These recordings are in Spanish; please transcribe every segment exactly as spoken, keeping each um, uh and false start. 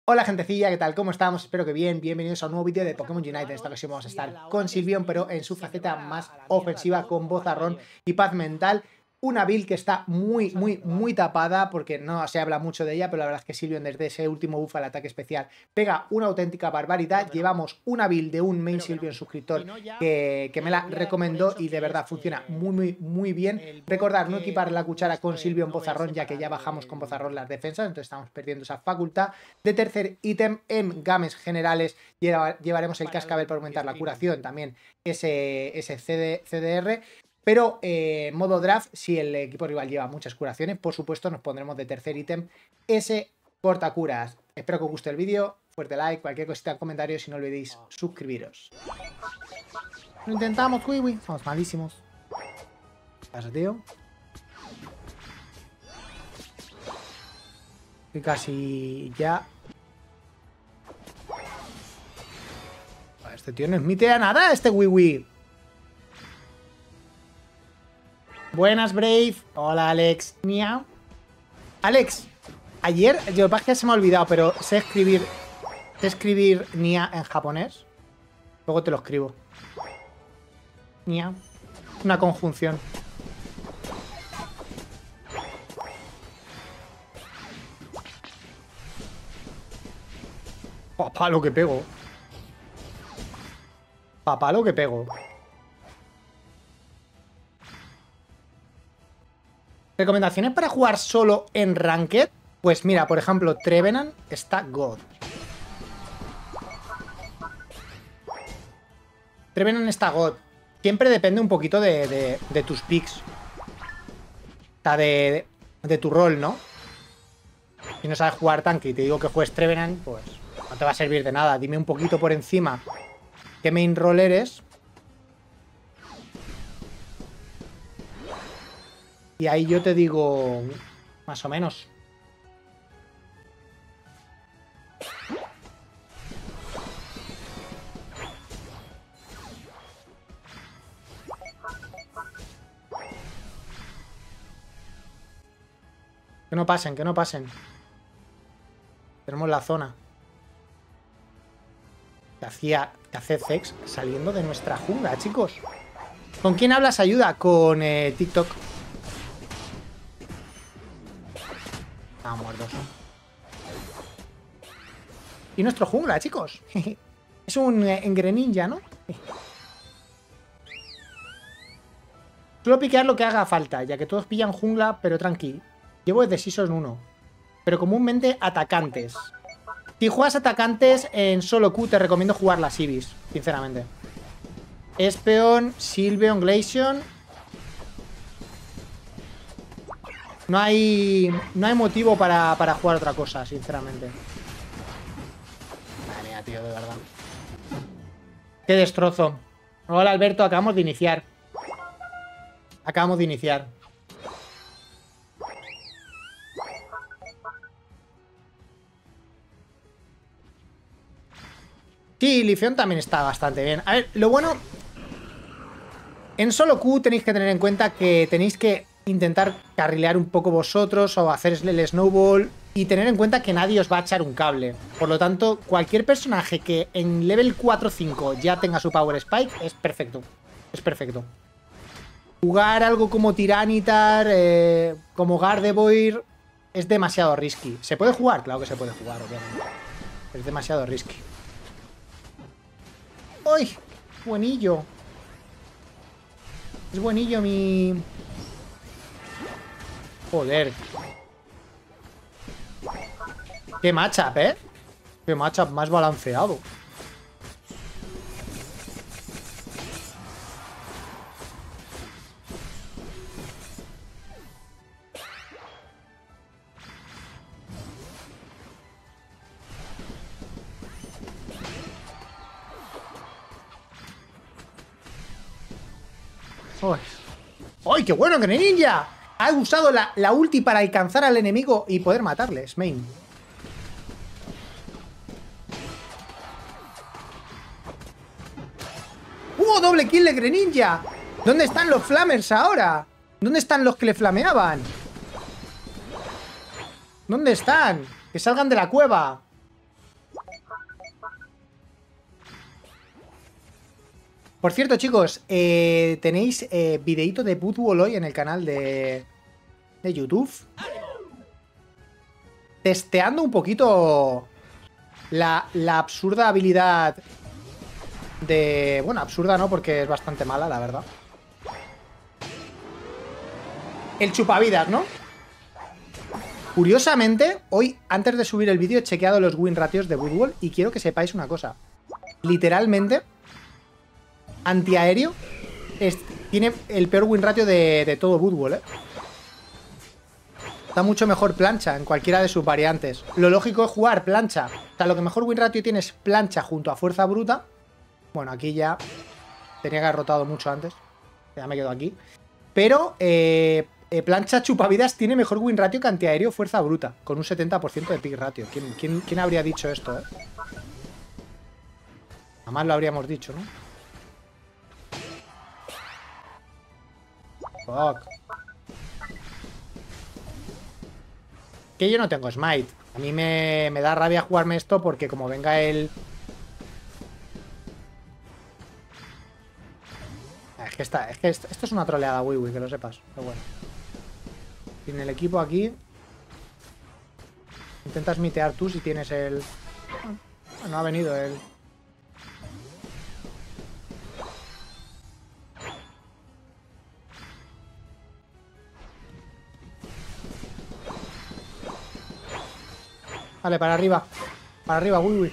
Hola gentecilla, ¿qué tal? ¿Cómo estamos? Espero que bien. Bienvenidos a un nuevo vídeo de Pokémon Unite. En esta ocasión vamos a estar con Sylveon, pero en su faceta más ofensiva, con Vozarrón y Paz Mental. Una build que está muy, muy, muy tapada, porque no se habla mucho de ella, pero la verdad es que Sylveon desde ese último buff al ataque especial pega una auténtica barbaridad. Llevamos una build de un main Sylveon suscriptor que, que me la recomendó y de verdad funciona muy, muy, muy bien. Recordar no equipar la cuchara con Sylveon Vozarrón, ya que ya bajamos con Vozarrón las defensas, entonces estamos perdiendo esa facultad. De tercer ítem, en games generales llevaremos el cascabel para aumentar la curación, también ese, ese C D R. Pero en eh, modo draft, si el equipo rival lleva muchas curaciones, por supuesto nos pondremos de tercer ítem ese cortacuras. Espero que os guste el vídeo, fuerte like, cualquier cosita en comentarios y no olvidéis suscribiros. Lo intentamos, Wiwi, somos malísimos. ¿Qué pasa, tío? Y casi ya. Este tío no admite a nada, este Wiwi. Buenas, Brave. Hola, Alex. Miau. Alex, ayer, yo lo que pasa es que se me ha olvidado, pero sé escribir, sé escribir Nia en japonés. Luego te lo escribo. Nia. Una conjunción. Papá, lo que pego. Papá, lo que pego. ¿Recomendaciones para jugar solo en Ranked? Pues mira, por ejemplo, Trevenant está God. Trevenant está God. Siempre depende un poquito de, de, de tus picks. O sea, de, de, de tu rol, ¿no? Si no sabes jugar tanque y te digo que juegues Trevenant, pues no te va a servir de nada. Dime un poquito por encima qué main rol eres. Y ahí yo te digo, más o menos. Que no pasen, que no pasen. Tenemos la zona. Que hacía, que hace Zex saliendo de nuestra jungla, chicos. ¿Con quién hablas? Ayuda. Con eh, TikTok. Ah, muertos. Y nuestro jungla, chicos. Es un eh, Greninja, ¿no? Suelo piquear lo que haga falta, ya que todos pillan jungla, pero tranqui. Llevo desde Season uno. Pero comúnmente atacantes. Si juegas atacantes en solo Q, te recomiendo jugar las Ibis, sinceramente. Espeon, Sylveon, Glaceon. No hay, no hay motivo para, para jugar otra cosa, sinceramente. Madre mía, tío, de verdad. Qué destrozo. Hola, Alberto, acabamos de iniciar. Acabamos de iniciar. Sí, Leafeon también está bastante bien. A ver, lo bueno... En solo Q tenéis que tener en cuenta que tenéis que intentar carrilear un poco vosotros o hacer el snowball y tener en cuenta que nadie os va a echar un cable. Por lo tanto, cualquier personaje que en level cuatro o cinco ya tenga su Power Spike es perfecto. Es perfecto. Jugar algo como Tiranitar, eh, como Gardevoir, es demasiado risky. ¿Se puede jugar? Claro que se puede jugar, obviamente. Es demasiado risky. ¡Uy! Buenillo. Es buenillo mi... Joder. Qué matchup, ¿eh? Qué matchup más balanceado. ¡Ay! ¡Ay, qué bueno, Greninja! Ha usado la, la ulti para alcanzar al enemigo y poder matarles, main. ¡Uh, doble kill de Greninja! ¿Dónde están los flamers ahora? ¿Dónde están los que le flameaban? ¿Dónde están? Que salgan de la cueva. Por cierto, chicos, eh, tenéis eh, videíto de Woodwall hoy en el canal de, de YouTube. Testeando un poquito la, la absurda habilidad de... Bueno, absurda no, porque es bastante mala, la verdad. El chupavidas, ¿no? Curiosamente, hoy, antes de subir el vídeo, he chequeado los win ratios de Woodwall y quiero que sepáis una cosa. Literalmente, antiaéreo es, tiene el peor win ratio de, de todo Woodwall, ¿eh? Está mucho mejor plancha en cualquiera de sus variantes. Lo lógico es jugar plancha. O sea, lo que mejor win ratio tiene es plancha junto a fuerza bruta. Bueno, aquí ya tenía que haber rotado mucho antes. Ya me quedo aquí. Pero eh, eh, plancha chupavidas tiene mejor win ratio que antiaéreo fuerza bruta. Con un setenta por ciento de pick ratio. ¿Quién, quién, quién habría dicho esto, eh? Jamás lo habríamos dicho, ¿no? Fuck. Que yo no tengo smite. A mí me, me da rabia jugarme esto porque como venga el... Es que, está, es que esto, esto es una troleada, Wiwi, que lo sepas. Pero bueno. Tiene el equipo aquí. Intentas mitear tú si tienes el... No ha venido el... Vale, para arriba. Para arriba, Wiwi.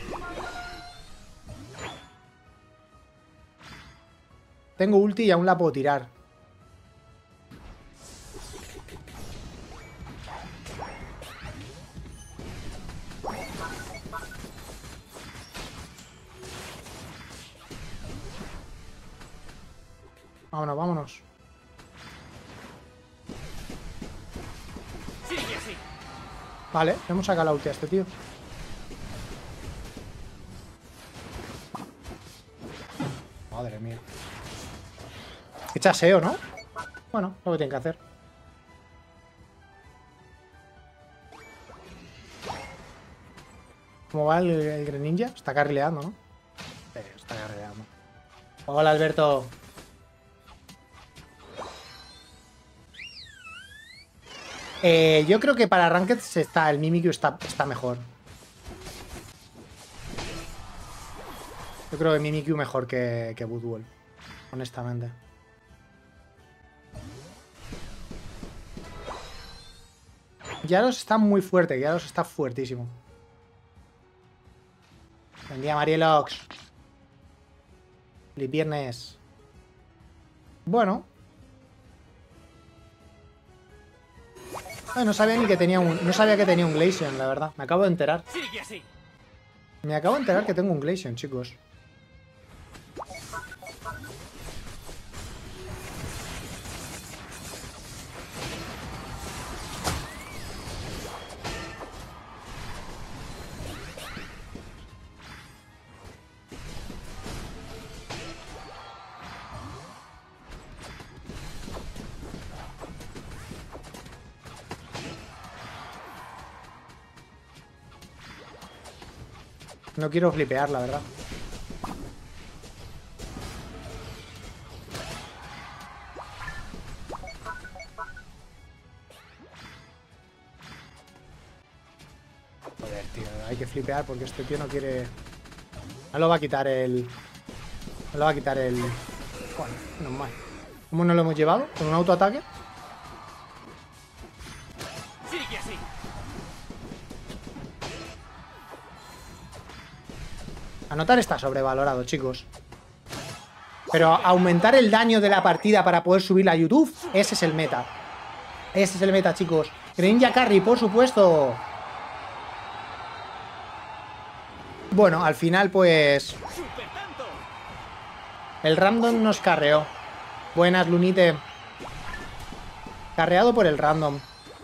Tengo ulti y aún la puedo tirar. Vámonos, vámonos. Vale, le hemos sacado la ulti a este tío. Madre mía. Qué chaseo, ¿no? Bueno, lo que tienen que hacer. ¿Cómo va el, el Greninja? Está carrileando, ¿no? Sí, está carrileando. Hola, Alberto. Eh, yo creo que para Ranked está, el Mimikyu está, está mejor. Yo creo que Mimikyu mejor que, que Woodwall. Honestamente. Yaros está muy fuerte. Yaros está fuertísimo. Buen día, Marielox. Feliz viernes. Bueno. Ay, no sabía ni que tenía un... No sabía que tenía un Glaceon, la verdad. Me acabo de enterar. Me acabo de enterar que tengo un Glaceon, chicos. No quiero flipear, la verdad. Joder, tío, hay que flipear porque este tío no quiere... No lo va a quitar el... No lo va a quitar el... Bueno, no mal. ¿Cómo nos lo hemos llevado? ¿Con un autoataque? Anotar está sobrevalorado, chicos. Pero aumentar el daño de la partida para poder subirla a YouTube, ese es el meta. Ese es el meta, chicos. Greninja Carry, por supuesto. Bueno, al final, pues... El random nos carreó. Buenas, Lunite. Carreado por el random.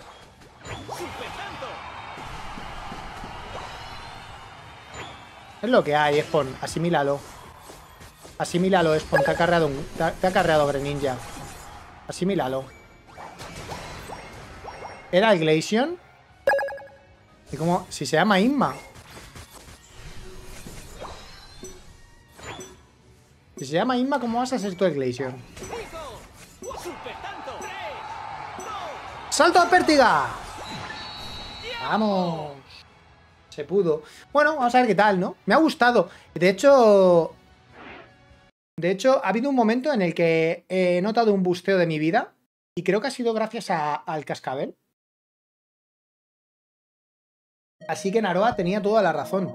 Es lo que hay, Spawn. Asimílalo. Asimílalo, Spawn. Te ha carreado, un, te ha, te ha carreado Greninja. Asimílalo. ¿Era el Glaceon? ¿Y cómo? Si se llama Inma. Si se llama Inma, ¿cómo vas a ser tú el Glaceon? ¡Salto a pértiga! ¡Vamos! Se pudo. Bueno, vamos a ver qué tal, ¿no? Me ha gustado. De hecho... De hecho, ha habido un momento en el que he notado un busteo de mi vida. Y creo que ha sido gracias a, al cascabel. Así que Naroa tenía toda la razón.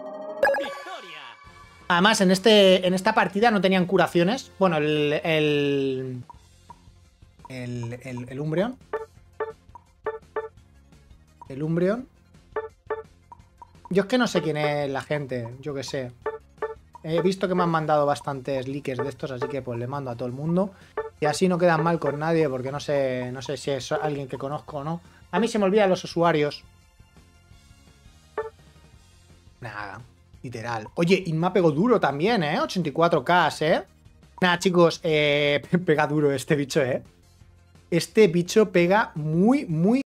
Además, en, este, en esta partida no tenían curaciones. Bueno, el... El, el, el, el Umbreon. El Umbreon. Yo es que no sé quién es la gente. Yo qué sé. He visto que me han mandado bastantes leakers de estos, así que pues le mando a todo el mundo. Y así no quedan mal con nadie, porque no sé, no sé si es alguien que conozco o no. A mí se me olvidan los usuarios. Nada, literal. Oye, Inma pegó duro también, ¿eh? ochenta y cuatro K, ¿eh? Nada, chicos, eh, pega duro este bicho, ¿eh? Este bicho pega muy, muy